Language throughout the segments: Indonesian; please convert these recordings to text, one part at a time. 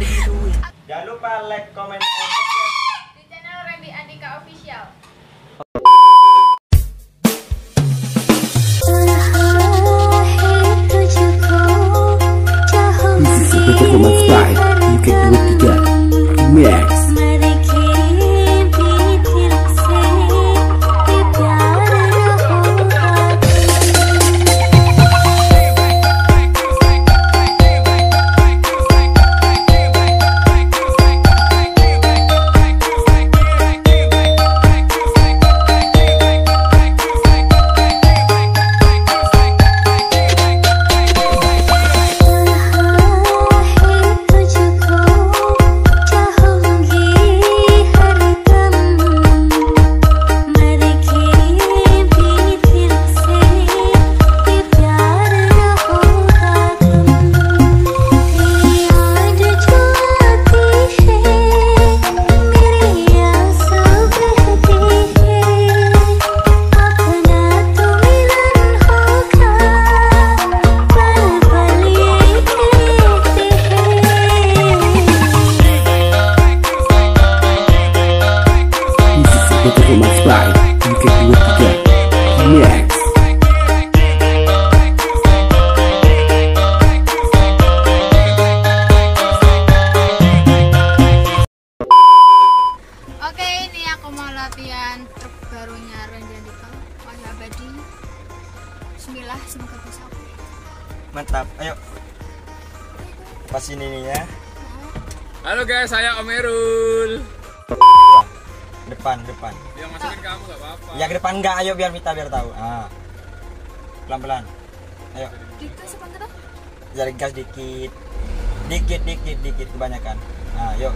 digituin. Jangan lupa like, comment, dan subscribe di channel Randy Andika Official. This is a performance by UK23 Remix. Performance by UK23 Remix. Oke, ini aku mau latihan truk barunya Randy Andika Wahyu Abadi. Bismillah, semoga bisa. Mantap, ayo. Pas ini nih ya. Halo guys, saya Om Erul. Depan. Yang masukin kamu gak apa-apa. Ya ke depan enggak, ayo biar Mita biar tahu. Pelan-pelan. Ayo. Dikas apa enggak? Jadi gas dikit. Dikit kebanyakan. Yuk.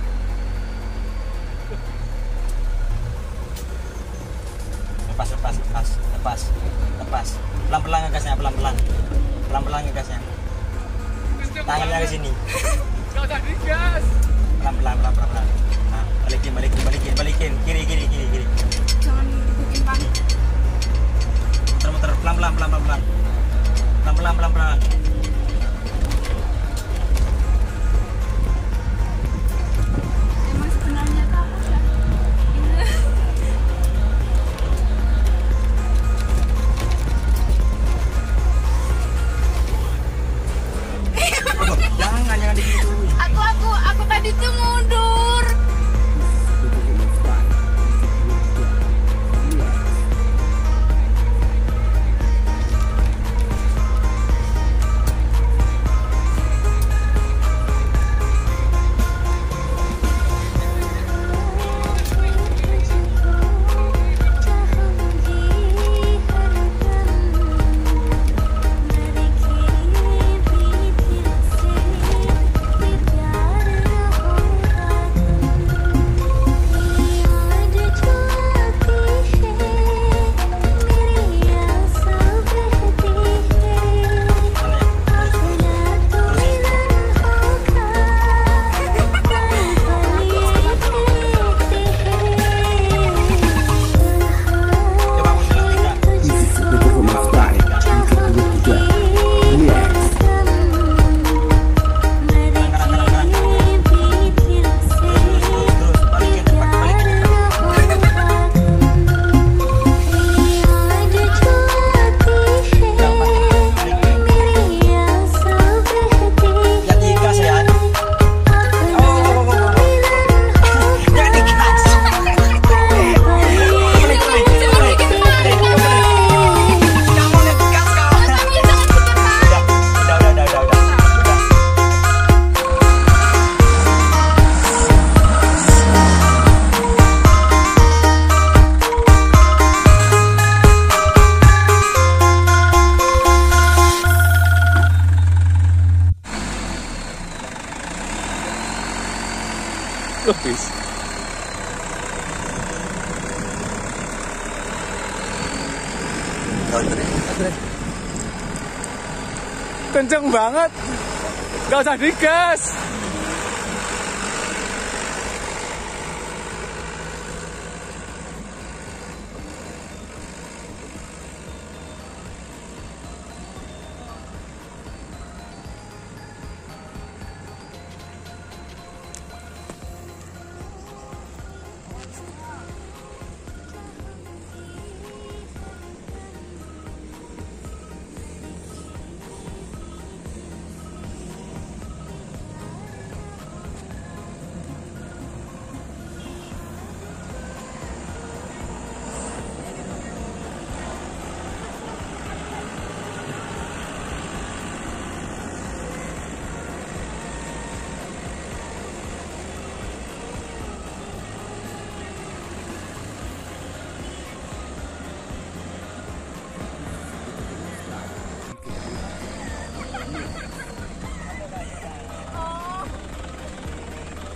Lepas. Pelan-pelan ngegasnya, pelan-pelan ngegasnya. Tangannya ke sini. Gak usah digas. Pelan-pelan. Balikin. Kiri. Jangan bikin panik. Muter. Pelan-pelan. Emang sebenarnya tuh aku udah Jangan digituin. aku tadi tuh mundur. Performance by UK23 Remix. Lebih. Kenceng banget. Gak usah digas.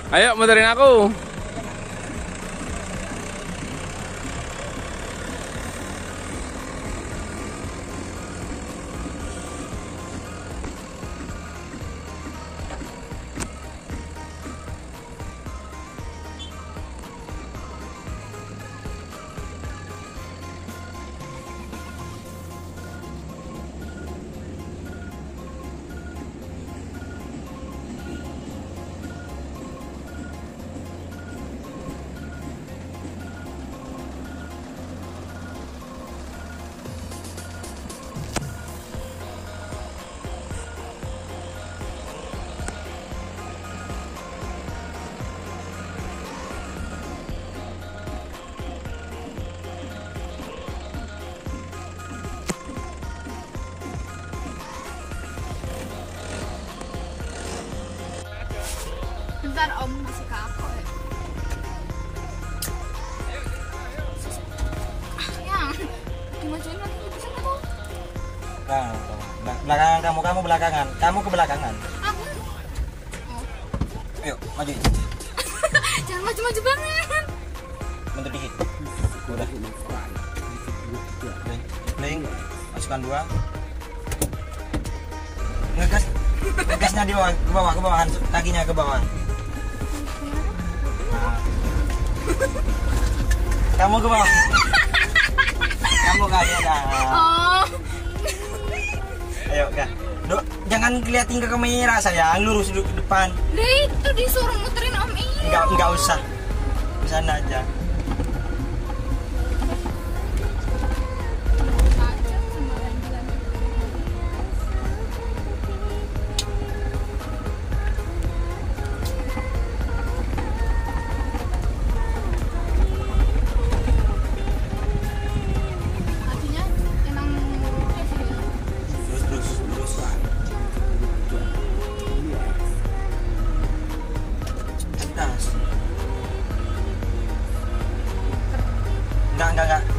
Ayo muterin aku. Bentar om, masih kapok ya. Yang dimajuin lagi bisa nggak tuh? Belakangan kamu belakangan. Kamu ke belakangan. Aku. Oh. Ayo, maju. Jangan maju-maju banget. Mundur dikit. Udah. Playing. Masukkan 2. Ngegas. Ngegasnya di bawah, ke bawah, kakinya ke bawah. Nah. Kamu ke bawah. Kamu kaki ada. Oh. Ayo, Kak. Dok, jangan keliatin ke kamera sayang, lurus dulu ke depan. Lah itu disuruh muterin om ini. Enggak usah. Di sana aja. Artinya emang Terus. Tas. Enggak.